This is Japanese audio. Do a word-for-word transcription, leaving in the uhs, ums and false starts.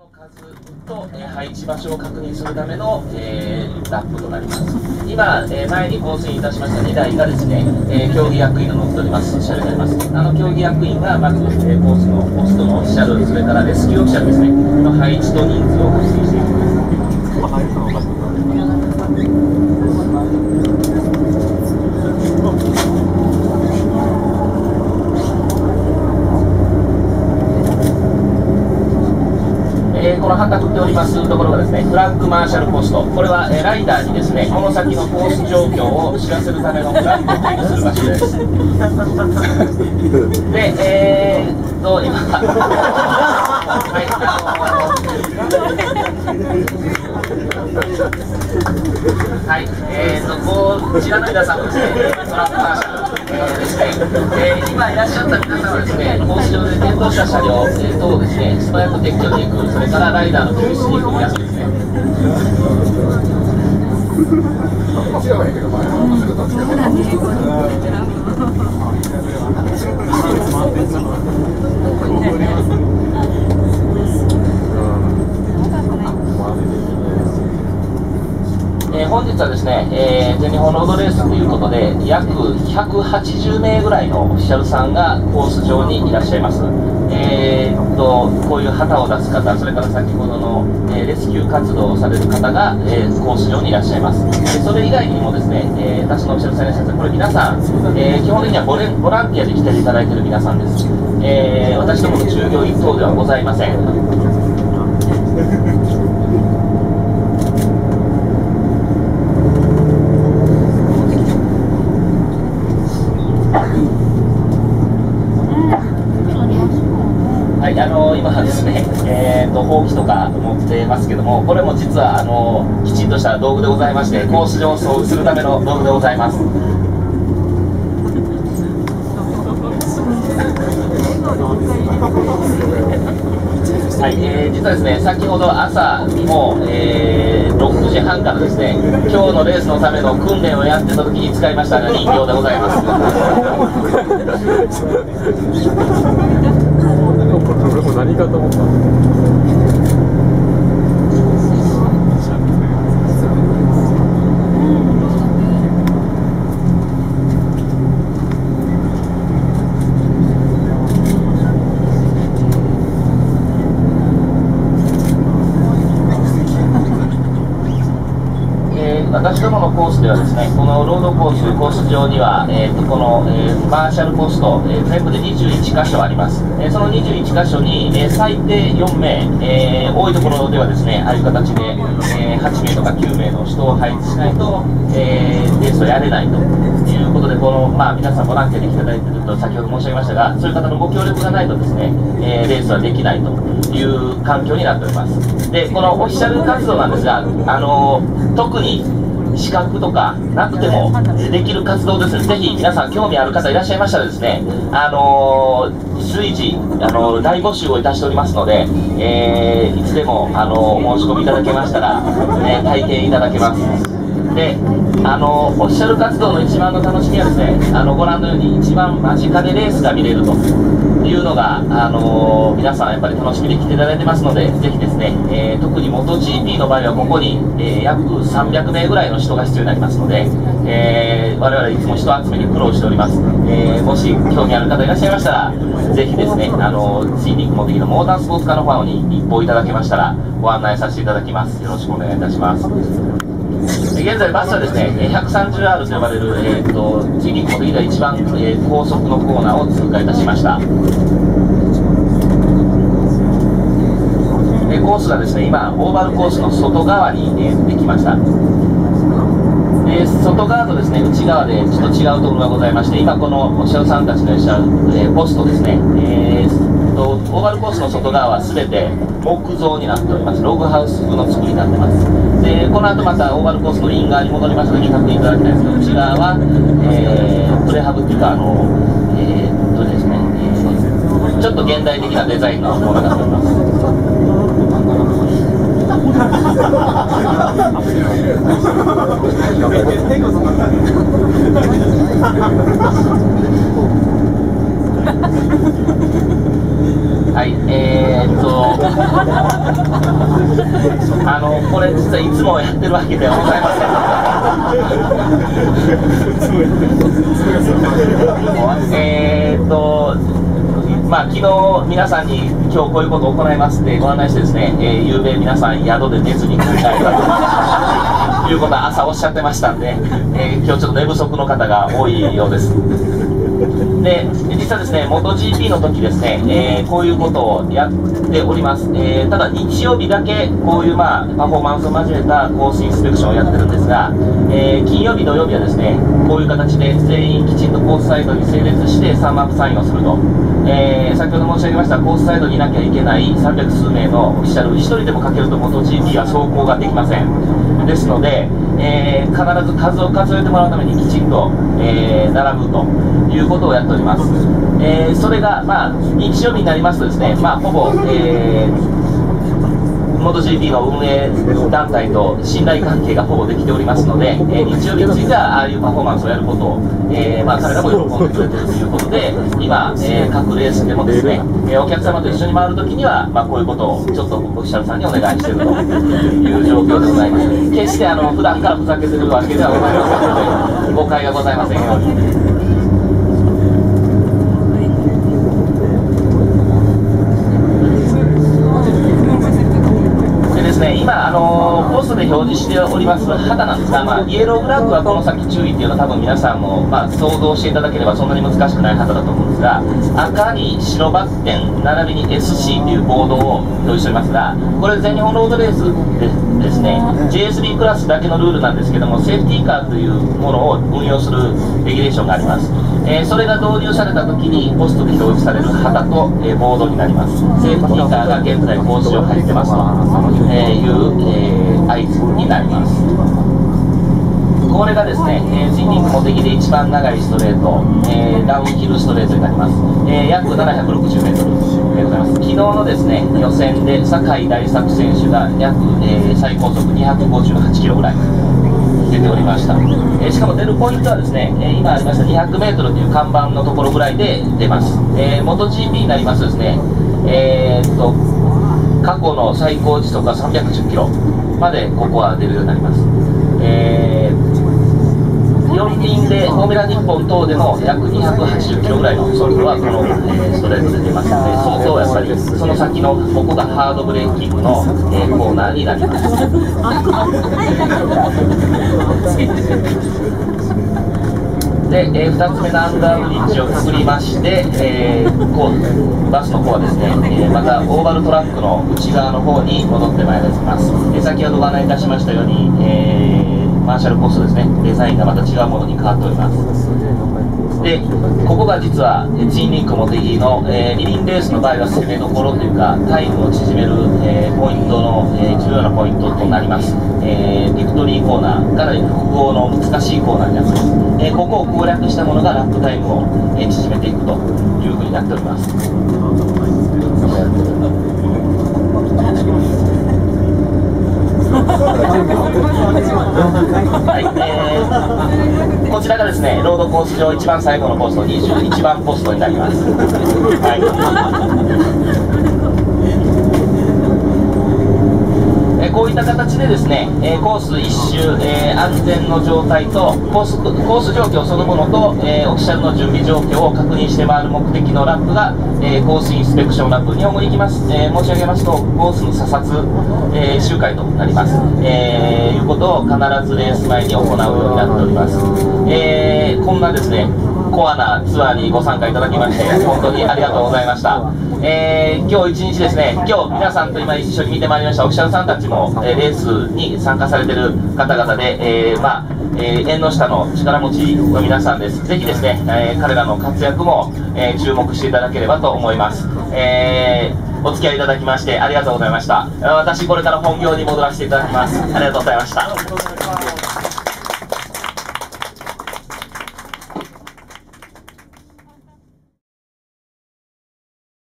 と、えー、配置場所を確認するための、えー、ラップとなります。今、えー、前に放水いたしましたにだいがですね、えー、競技役員が乗っております車両になります。あの競技役員がまず、えー、コースのポストの車両、それからレスキューオフィシャルですねの配置と人数を確認していきます。この旗振っておりますところがですね、フラッグマーシャルポスト、これは、えー、ライダーにですね、この先のコース状況を知らせるためのフラッグを展示する場所です。で、えー、っと、今、はい、あのはい、えー、っと、こちらの皆さんもですね、フラッグマーシャルですね、えー、今いらっしゃった皆さんはですね、コース上で転倒した車両、えー、等をですね、素早く撤去に行く、それからライダーの救出に行く皆さんですね。えー、本日はですね、えー、全日本ロードレースということで約ひゃくはちじゅうめいぐらいのオフィシャルさんがコース上にいらっしゃいます。えー、っとこういう旗を出す方、それから先ほどの、えー、レスキュー活動をされる方が、えー、コース上にいらっしゃいます。でそれ以外にもですね、えー、他社のオフィシャルさんいらっしゃいます。これ皆さん、えー、基本的にはボレボランティアで来ていただいている皆さんです。えー、私どもの従業員等ではございません。はい、あの今ですね、えーと、ほうきとか持ってますけども、これも実はあのきちんとした道具でございまして、コース上を掃除するための道具でございます。はい、えー、実はですね、先ほど朝も、えー、ろくじはんからですね、今日のレースのための訓練をやってた時に使いましたが人形でございます。 俺も何かと思った。 私どものコースではですね、このロードコース、コース上には、えー、とこの、えー、マーシャルポスト、えー、全部でにじゅういちかしょあります。えー、そのにじゅういちかしょに、えー、最低よんめい、えー、多いところではですね、ああいう形で、えー、はちめいとかきゅうめいの人を配置しないと、えー、レースをやれないということで、この、まあ、皆さんボランティアで来ていただいていると先ほど申し上げましたが、そういう方のご協力がないとですね、えー、レースはできないという環境になっております。で、このオフィシャル活動なんですが、あのー、特に資格とかなくてもできる活動です。ぜひ皆さん興味ある方いらっしゃいましたらですね、あのー、随時、あのー、大募集をいたしておりますので、えー、いつでも、あのー、お申し込みいただけましたら、ね、体験いただけます。で、あのー、オフィシャル活動の一番の楽しみはですね、あのご覧のように一番間近でレースが見れるというのが、あのー、皆さんやっぱり楽しみで来ていただいてますので、ぜひですね、えー、特に モトジーピー の場合はここに、えー、約さんびゃくめいぐらいの人が必要になりますので、えー、我々いつも人集めに苦労しております。えー、もし興味ある方いらっしゃいましたら、ぜひですね、あのー、ツイニックモテギのモータースポーツカーの方に一報いただけましたらご案内させていただきます。よろしくお願いいたします。現在バスはですね ひゃくさんじゅうアール と呼ばれる、えー、とツイニックモテギが一番、えー、高速のコーナーを通過いたしました。えー、コースがですね今オーバルコースの外側に、えー、できました。えー、外側とですね内側でちょっと違うところがございまして、今このお社さんたちのいらっしゃる、えー、ポストですね、えー、とオーバルコースの外側は全て木造になっております。ログハウス風の作りになってます。でこの後またオーバルコースのイン側に戻りますので確認いただきたいんですけど、内側は、えー、プレハブっていうかあの、えー、っとですね、えー、ちょっと現代的なデザインのものになっております。 はい、えー、っと、あの、これ実はいつもやってるわけではございません。えーっと、まあ、昨日皆さんに今日こういうことを行いますってご案内してですね、えー、夕べ皆さん宿で寝ずに考えたということは朝おっしゃってましたんで、えー、今日ちょっと寝不足の方が多いようです。で、実はですね、モトジーピー の時ですね、えー、こういうことをやっております。えー、ただ日曜日だけこういう、まあ、パフォーマンスを交えたコースインスペクションをやってるんですが、えー、金曜日土曜日はですね、こういう形で全員きちんとコースサイドに整列してサンマップサインをすると、えー、先ほど申し上げましたコースサイドにいなきゃいけないさんびゃく数名のオフィシャルひとりでもかけると モトジーピー は走行ができません。ですので、えー、必ず数を数えてもらうためにきちんと、えー、並ぶということをやっております。えー、それが、まあ、日曜日になりますとですね、まあ、ほぼ、えーモトジーピー の運営団体と信頼関係がほぼできておりますので、えー、日曜日についてはああいうパフォーマンスをやることを、えーまあ、彼らも喜んでくれているということで、今、えー、各レースでもですね、えー、お客様と一緒に回るときには、まあ、こういうことをちょっとオフィシャルさんにお願いしているという状況でございます。決してあの普段からふざけてるわけではございませんので、誤解がございませんように。今、あのー、ポストで表示しております旗なんですが、まあ、イエローフラッグはこの先注意っていうのは多分皆さんも、まあ、想像していただければそんなに難しくない旗だと思うんですが、赤に白バッテン並びに エスシー というボードを表示しておりますが、これ全日本ロードレースでですね ジェイエスビー クラスだけのルールなんですけども、セーフティーカーというものを運用するレギュレーションがあります。えー、それが導入された時にポストで表示される旗と、えー、ボードになります。セーフティーカーが現在講師を入ってますと、えー、いう、えー、合図になります。これがですね、えー、ジーニングモテギで一番長いストレート、えー、ダウンヒルストレートになります。えー、約ななひゃくろくじゅうメートルでございます。昨日のですね予選で酒井大作選手が約、えー、最高速にひゃくごじゅうはちキロぐらい出ておりました。えー、しかも出るポイントはですね、えー、今ありましたにひゃくメートルという看板のところぐらいで出ます。えー、モトジーピー になりますとですね、えー、っと過去の最高時速はさんびゃくじゅっキロまでここは出るようになります。えー、よん輪でフォーミュラ日本等での約にひゃくはちじゅっキロぐらいの速度はこの、えー、ストレートで出ますので、相当やっぱりその先のここがハードブレーキングの、えー、コーナーになります。で、えー、ふたつめのアンダーブリッジをくぐりまして、えー、こうバスの方はですね、えー、またオーバルトラックの内側の方に戻ってまいります。えー、先ほどご案内いたしましたように、えー、マーシャルポストですね、デザインがまた違うものに変わっております。で、ここが実はジーニンクモテギの、えー、二輪レースの場合は攻めどころというかタイムを縮める、えー、ポイントの、えー、重要なポイントとなります。えー、ビクトリーコーナー、かなり複合の難しいコーナーになっています。えー、ここを攻略したものがラップタイムを、えー、縮めていくというふうになっております。はい、えー、こちらがですねロードコース上一番最後のポストにじゅういちばんポストになります。はい、こういった形でですね、えー、コース一周、えー、安全の状態とコース、コース状況そのものと、えー、オフィシャルの準備状況を確認して回る目的のラップが、えー、コースインスペクションラップ、日本語に行きます、えー、申し上げますとコースの査察、えー、周回となります、えー、いうことを必ずレース前に行うようになっております。えー、こんなですねコアなツアーにご参加いただきまして本当にありがとうございました。えー、今日一日ですね、今日皆さんと今一緒に見てまいりましたオフィシャルさんたちも、えー、レースに参加されている方々で、えー、まあ、えー、縁の下の力持ちの皆さんです。ぜひですね、えー、彼らの活躍も、えー、注目していただければと思います。えー、お付き合いいただきましてありがとうございました。私これから本業に戻らせていただきます。ありがとうございました。